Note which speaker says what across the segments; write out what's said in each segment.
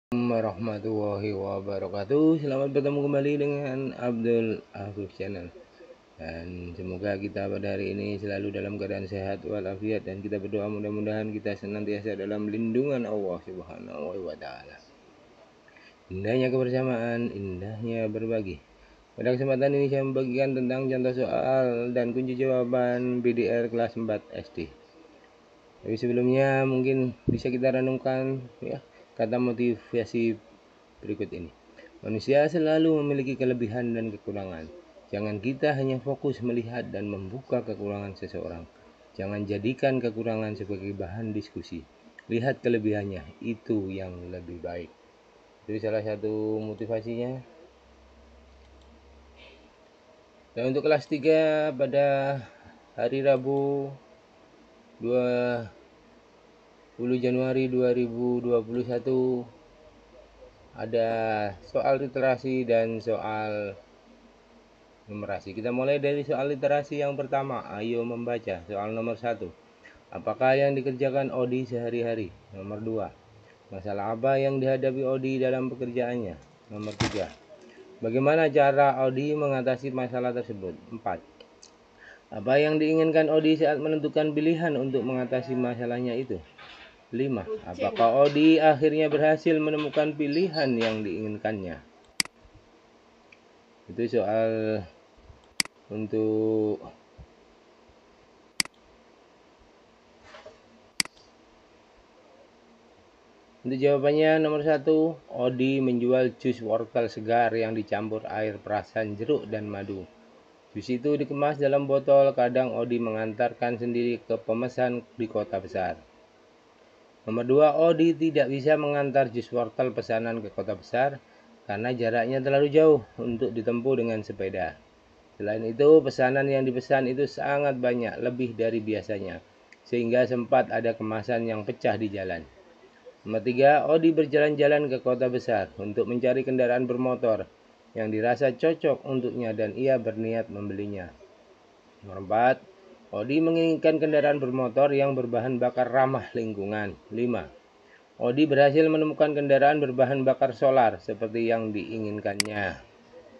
Speaker 1: Warahmatullahi wabarakatuh. Selamat bertemu kembali dengan Abdul Afif Channel. Dan semoga kita pada hari ini selalu dalam keadaan sehat walafiat, dan kita berdoa mudah-mudahan kita senantiasa dalam lindungan Allah Subhanahu wa taala. Indahnya kebersamaan, indahnya berbagi. Pada kesempatan ini saya membagikan tentang contoh soal dan kunci jawaban BDR kelas 4 SD. Tapi sebelumnya mungkin bisa kita renungkan ya kata motivasi berikut ini. Manusia selalu memiliki kelebihan dan kekurangan. Jangan kita hanya fokus melihat dan membuka kekurangan seseorang. Jangan jadikan kekurangan sebagai bahan diskusi. Lihat kelebihannya, itu yang lebih baik. Itu salah satu motivasinya. Dan untuk kelas 3 pada hari Rabu 20 Januari 2021 ada soal literasi dan soal numerasi. Kita mulai dari soal literasi yang pertama. Ayo membaca. Soal nomor 1. Apakah yang dikerjakan Odi sehari-hari? Nomor 2. Masalah apa yang dihadapi Odi dalam pekerjaannya? Nomor 3. Bagaimana cara Odi mengatasi masalah tersebut? 4. Apa yang diinginkan Odi saat menentukan pilihan untuk mengatasi masalahnya itu? 5. Apakah Odi akhirnya berhasil menemukan pilihan yang diinginkannya? Itu soal untuk jawabannya nomor 1. Odi menjual jus wortel segar yang dicampur air perasan jeruk dan madu. Jus itu dikemas dalam botol. Kadang Odi mengantarkan sendiri ke pemesan di kota besar. Nomor 2. Odi tidak bisa mengantar jus wortel pesanan ke kota besar karena jaraknya terlalu jauh untuk ditempuh dengan sepeda. Selain itu, pesanan yang dipesan itu sangat banyak, lebih dari biasanya, sehingga sempat ada kemasan yang pecah di jalan. Nomor 3. Odi berjalan-jalan ke kota besar untuk mencari kendaraan bermotor yang dirasa cocok untuknya dan ia berniat membelinya. Nomor 4. Odi menginginkan kendaraan bermotor yang berbahan bakar ramah lingkungan. 5. Odi berhasil menemukan kendaraan berbahan bakar solar seperti yang diinginkannya.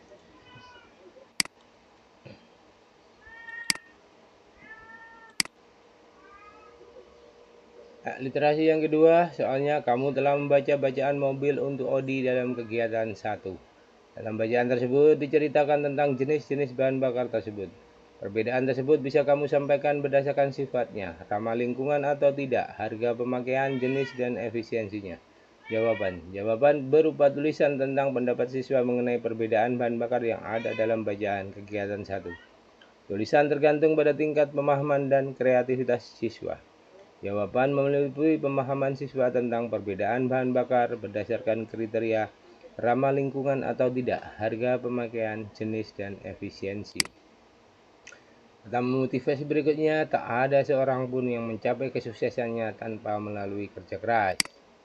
Speaker 1: Literasi yang kedua, soalnya kamu telah membaca bacaan mobil untuk Odi dalam kegiatan 1. Dalam bacaan tersebut diceritakan tentang jenis-jenis bahan bakar tersebut. Perbedaan tersebut bisa kamu sampaikan berdasarkan sifatnya, ramah lingkungan atau tidak, harga pemakaian, jenis, dan efisiensinya. Jawaban berupa tulisan tentang pendapat siswa mengenai perbedaan bahan bakar yang ada dalam bacaan kegiatan 1. Tulisan tergantung pada tingkat pemahaman dan kreativitas siswa. Jawaban meliputi pemahaman siswa tentang perbedaan bahan bakar berdasarkan kriteria ramah lingkungan atau tidak, harga pemakaian, jenis, dan efisiensi. Dalam motivasi berikutnya, tak ada seorang pun yang mencapai kesuksesannya tanpa melalui kerja keras.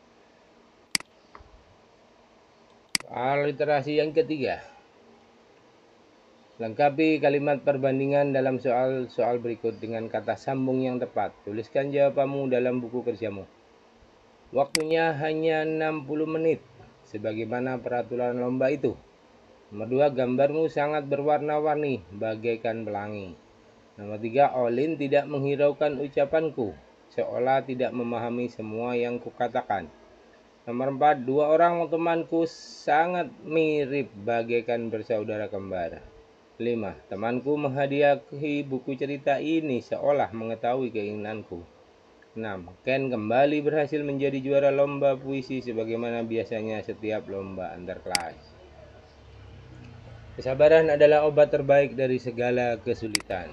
Speaker 1: Soal literasi yang ketiga. Lengkapi kalimat perbandingan dalam soal berikut dengan kata sambung yang tepat. Tuliskan jawabanmu dalam buku kerjamu. Waktunya hanya 60 menit, sebagaimana peraturan lomba itu. Nomor 2, gambarmu sangat berwarna-warni, bagaikan pelangi. Nomor 3, Olin tidak menghiraukan ucapanku, seolah tidak memahami semua yang kukatakan. Nomor 4, dua orang temanku sangat mirip, bagaikan bersaudara kembar. 5, temanku menghadiahi buku cerita ini seolah mengetahui keinginanku. 6. Ken kembali berhasil menjadi juara lomba puisi sebagaimana biasanya setiap lomba antar kelas. Kesabaran adalah obat terbaik dari segala kesulitan.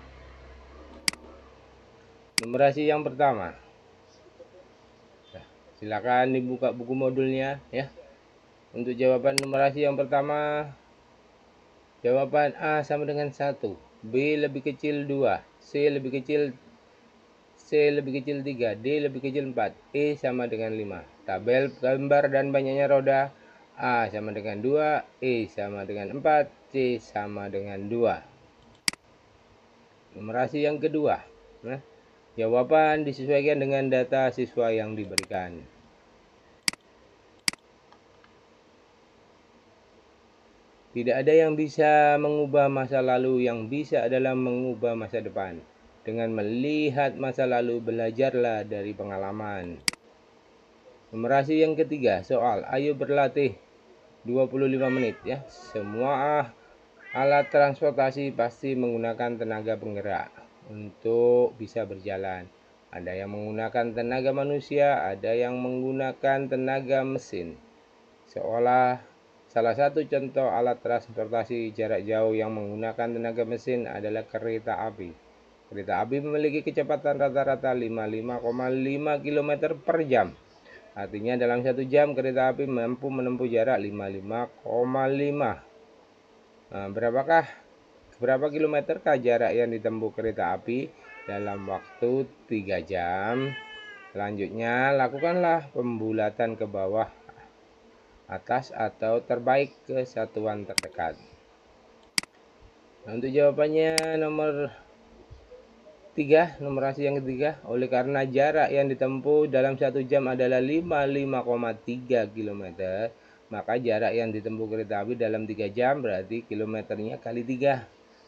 Speaker 1: Numerasi yang pertama. Silakan dibuka buku modulnya ya. Untuk jawaban numerasi yang pertama, jawaban A sama dengan 1, B lebih kecil 2, C lebih kecil 3, D lebih kecil 4, E sama dengan 5. Tabel gambar dan banyaknya roda. A sama dengan 2, E sama dengan 4, C sama dengan 2. Numerasi yang kedua. Jawaban disesuaikan dengan data siswa yang diberikan. Tidak ada yang bisa mengubah masa lalu, yang bisa adalah mengubah masa depan. Dengan melihat masa lalu, belajarlah dari pengalaman. Numerasi yang ketiga, soal ayo berlatih 25 menit ya. Semua alat transportasi pasti menggunakan tenaga penggerak untuk bisa berjalan. Ada yang menggunakan tenaga manusia, ada yang menggunakan tenaga mesin. Seolah salah satu contoh alat transportasi jarak jauh yang menggunakan tenaga mesin adalah kereta api. Kereta api memiliki kecepatan rata-rata 55,5 km per jam. Artinya dalam 1 jam kereta api mampu menempuh jarak 55,5. Berapa kilometerkah jarak yang ditempuh kereta api dalam waktu 3 jam? Selanjutnya, lakukanlah pembulatan ke bawah, atas, atau terbaik ke satuan terdekat. Nah, untuk jawabannya nomor 3, numerasi yang ketiga, oleh karena jarak yang ditempuh dalam 1 jam adalah 55,3 km, maka jarak yang ditempuh kereta api dalam 3 jam berarti kilometernya kali 3,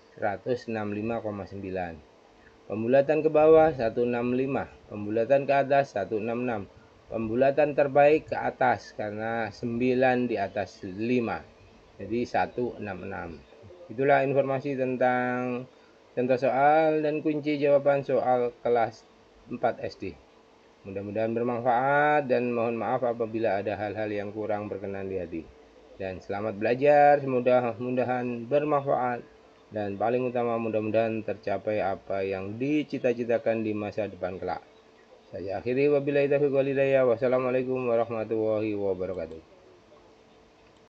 Speaker 1: 165,9. Pembulatan ke bawah 165, pembulatan ke atas 166, pembulatan terbaik ke atas karena 9 di atas 5, jadi 166. Itulah informasi tentang contoh soal dan kunci jawaban soal kelas 4 SD. Mudah-mudahan bermanfaat dan mohon maaf apabila ada hal-hal yang kurang berkenan di hati. Dan selamat belajar, mudah-mudahan bermanfaat. Dan paling utama mudah-mudahan tercapai apa yang dicita-citakan di masa depan kelak. Saya akhiri wabillahi taufiq wal hidayah. Wassalamualaikum warahmatullahi wabarakatuh.